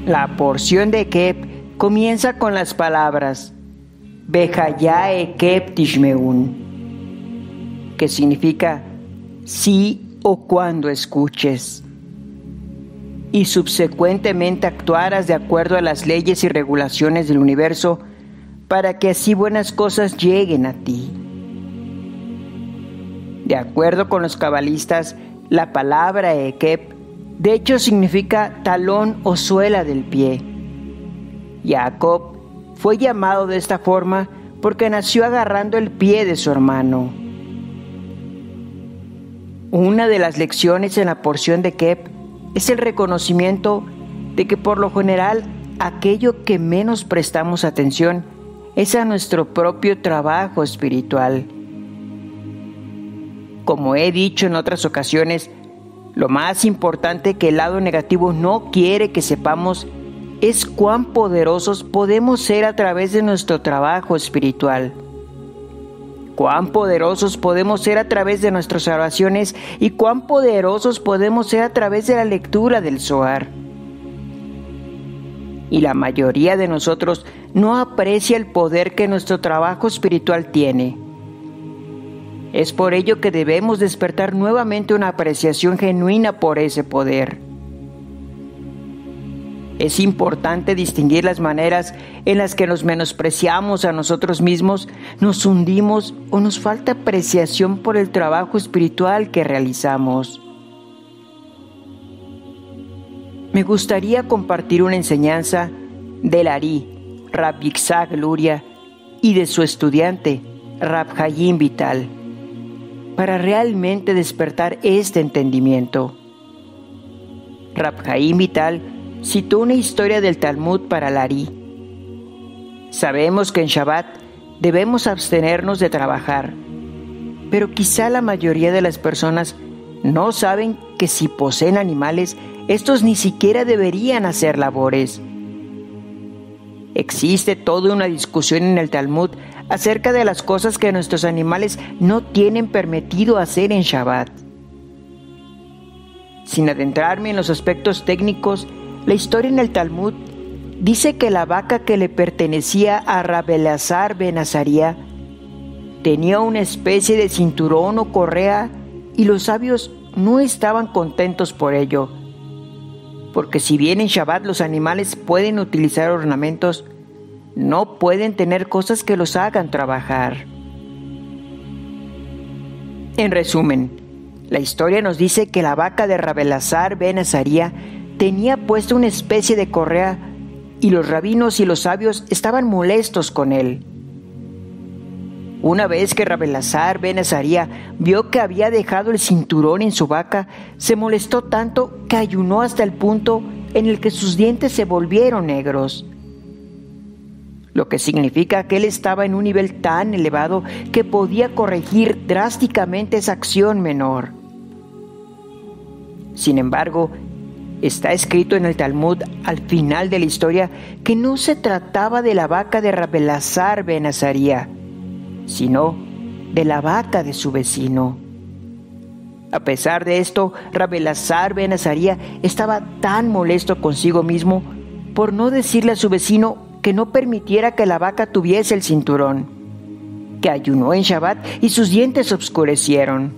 La porción de Ekeb comienza con las palabras Behaya Ekeb Tishmeun, que significa sí o cuando escuches, y subsecuentemente actuarás de acuerdo a las leyes y regulaciones del universo para que así buenas cosas lleguen a ti. De acuerdo con los cabalistas, la palabra Ekeb de hecho significa talón o suela del pie. Jacob fue llamado de esta forma porque nació agarrando el pie de su hermano. Una de las lecciones en la porción de Ekeb es el reconocimiento de que por lo general aquello que menos prestamos atención es a nuestro propio trabajo espiritual. Como he dicho en otras ocasiones, lo más importante que el lado negativo no quiere que sepamos es cuán poderosos podemos ser a través de nuestro trabajo espiritual. Cuán poderosos podemos ser a través de nuestras oraciones y cuán poderosos podemos ser a través de la lectura del Zohar. Y la mayoría de nosotros no aprecia el poder que nuestro trabajo espiritual tiene. Es por ello que debemos despertar nuevamente una apreciación genuina por ese poder. Es importante distinguir las maneras en las que nos menospreciamos a nosotros mismos, nos hundimos o nos falta apreciación por el trabajo espiritual que realizamos. Me gustaría compartir una enseñanza del Ari, Rab Yitzhak Luria, y de su estudiante, Rab Chaim Vital, para realmente despertar este entendimiento. Rab Chaim Vital citó una historia del Talmud para el Ari. Sabemos que en Shabbat debemos abstenernos de trabajar, pero quizá la mayoría de las personas no saben que si poseen animales, estos ni siquiera deberían hacer labores. Existe toda una discusión en el Talmud acerca de las cosas que nuestros animales no tienen permitido hacer en Shabbat. Sin adentrarme en los aspectos técnicos, la historia en el Talmud dice que la vaca que le pertenecía a Rab Eleazar ben Azaría tenía una especie de cinturón o correa y los sabios no estaban contentos por ello, porque si bien en Shabbat los animales pueden utilizar ornamentos, no pueden tener cosas que los hagan trabajar. En resumen, la historia nos dice que la vaca de Rab Eleazar ben Azaría tenía puesta una especie de correa y los rabinos y los sabios estaban molestos con él. Una vez que Rab Eleazar ben Azaría vio que había dejado el cinturón en su vaca, se molestó tanto que ayunó hasta el punto en el que sus dientes se volvieron negros. Lo que significa que él estaba en un nivel tan elevado que podía corregir drásticamente esa acción menor. Sin embargo, está escrito en el Talmud al final de la historia que no se trataba de la vaca de Rab Eleazar ben Azaría, sino de la vaca de su vecino. A pesar de esto, Rab Eleazar ben Azaría estaba tan molesto consigo mismo por no decirle a su vecino que no permitiera que la vaca tuviese el cinturón, que ayunó en Shabbat y sus dientes oscurecieron.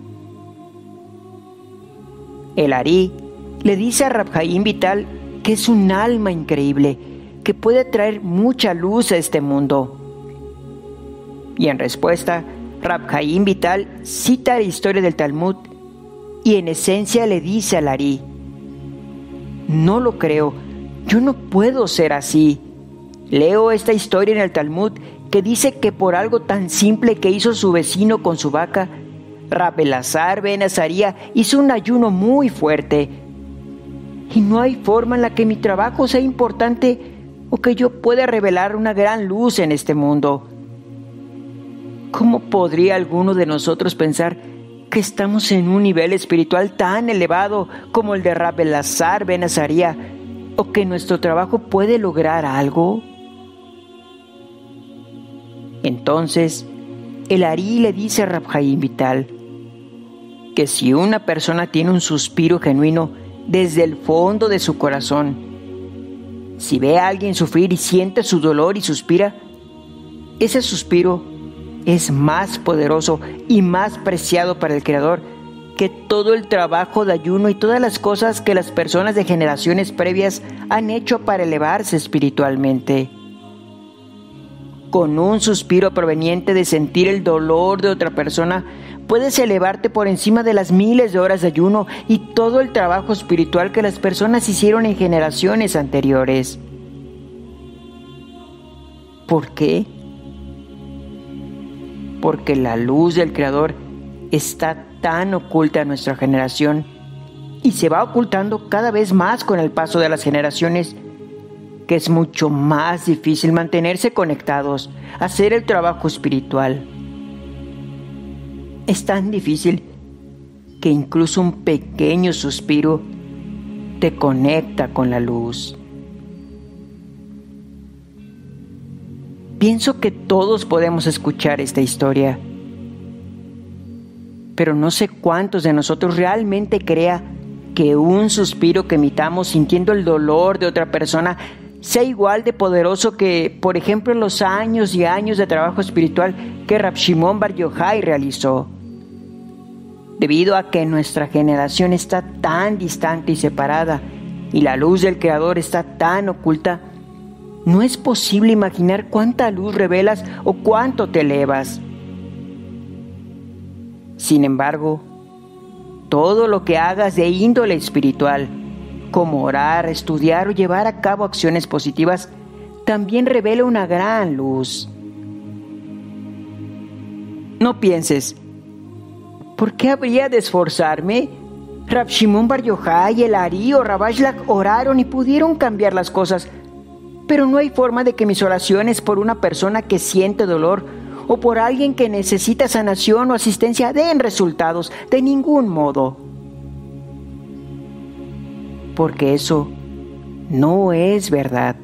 El Ari le dice a Rab Chaim Vital que es un alma increíble, que puede traer mucha luz a este mundo. Y en respuesta, Rab Chaim Vital cita la historia del Talmud y en esencia le dice al Ari: no lo creo, yo no puedo ser así. Leo esta historia en el Talmud que dice que por algo tan simple que hizo su vecino con su vaca, Rab Eleazar ben Azaría hizo un ayuno muy fuerte. Y no hay forma en la que mi trabajo sea importante o que yo pueda revelar una gran luz en este mundo. ¿Cómo podría alguno de nosotros pensar que estamos en un nivel espiritual tan elevado como el de Rab Eleazar ben Azaría o que nuestro trabajo puede lograr algo? Entonces, el Ari le dice a Rab Chaim Vital que si una persona tiene un suspiro genuino desde el fondo de su corazón Si ve a alguien sufrir y siente su dolor y suspira, ese suspiro es más poderoso y más preciado para el Creador que todo el trabajo de ayuno y todas las cosas que las personas de generaciones previas han hecho para elevarse espiritualmente. Con un suspiro proveniente de sentir el dolor de otra persona, puedes elevarte por encima de las miles de horas de ayuno y todo el trabajo espiritual que las personas hicieron en generaciones anteriores. ¿Por qué? Porque la luz del Creador está tan oculta en nuestra generación y se va ocultando cada vez más con el paso de las generaciones, que es mucho más difícil mantenerse conectados, hacer el trabajo espiritual. Es tan difícil que incluso un pequeño suspiro te conecta con la luz. Pienso que todos podemos escuchar esta historia, pero no sé cuántos de nosotros realmente crea que un suspiro que emitamos sintiendo el dolor de otra persona sea igual de poderoso que, por ejemplo, los años y años de trabajo espiritual que Rab Shimon Bar Yochai realizó. Debido a que nuestra generación está tan distante y separada y la luz del Creador está tan oculta, no es posible imaginar cuánta luz revelas o cuánto te elevas. Sin embargo, todo lo que hagas de índole espiritual, como orar, estudiar o llevar a cabo acciones positivas, también revela una gran luz. No pienses, ¿por qué habría de esforzarme? Rab Shimon Bar Yochai, el Ari o Rab Ashlach oraron y pudieron cambiar las cosas, pero no hay forma de que mis oraciones por una persona que siente dolor o por alguien que necesita sanación o asistencia den resultados de ningún modo. Porque eso no es verdad.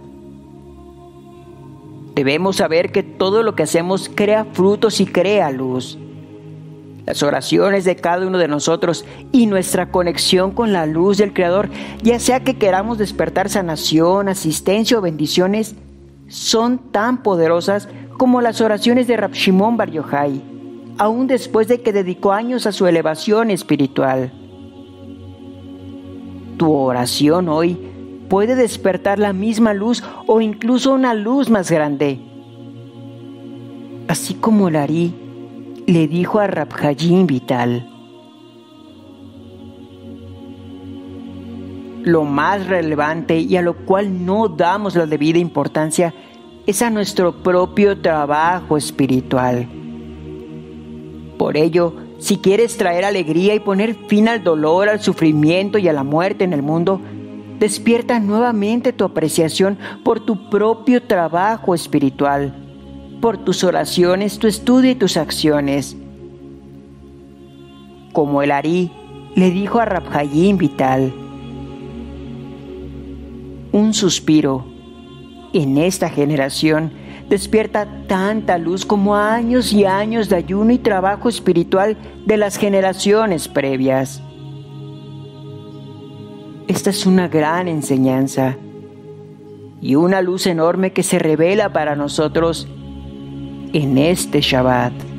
Debemos saber que todo lo que hacemos crea frutos y crea luz. Las oraciones de cada uno de nosotros y nuestra conexión con la luz del Creador, ya sea que queramos despertar sanación, asistencia o bendiciones, son tan poderosas como las oraciones de Rab Shimon Bar Yochai, aún después de que dedicó años a su elevación espiritual. Tu oración hoy puede despertar la misma luz o incluso una luz más grande. Así como el Ari le dijo a Rab Haim Vital. Lo más relevante y a lo cual no damos la debida importancia es a nuestro propio trabajo espiritual. Por ello, si quieres traer alegría y poner fin al dolor, al sufrimiento y a la muerte en el mundo, despierta nuevamente tu apreciación por tu propio trabajo espiritual, por tus oraciones, tu estudio y tus acciones. Como el Ari le dijo a Rab Haim Vital, un suspiro en esta generación despierta tanta luz como años y años de ayuno y trabajo espiritual de las generaciones previas. Esta es una gran enseñanza y una luz enorme que se revela para nosotros en este Shabbat.